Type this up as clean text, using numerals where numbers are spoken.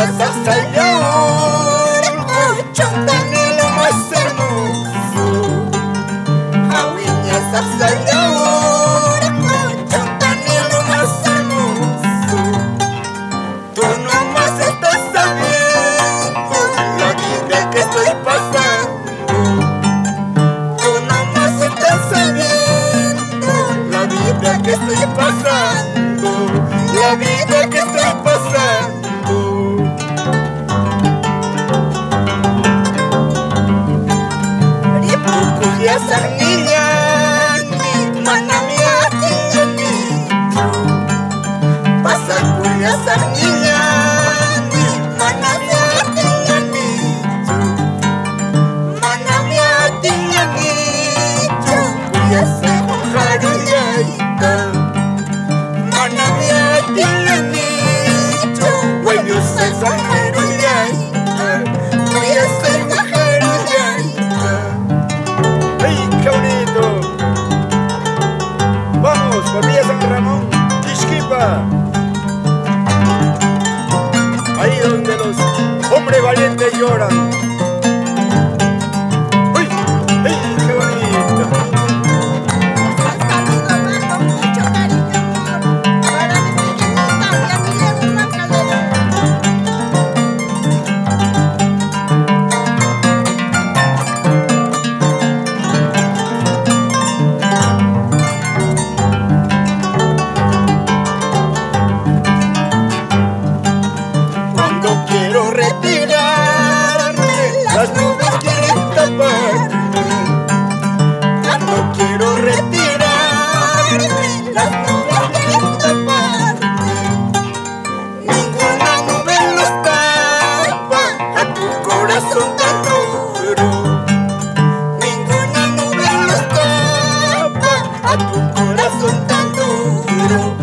Ahí donde los hombres valientes lloran. ¡Uy! ¡Ay, qué bonito! Saludo más con mucho cariño, amor, para mi pequeñita y a mi Leticia Calderon. Cuando quiero retirarme, las nubes quieren taparme. Cuando quiero retirarme, las nubes quieren taparme. Ninguna nube los tapa a tu corazón tan duro. Ninguna nube los tapa a tu corazón tan duro.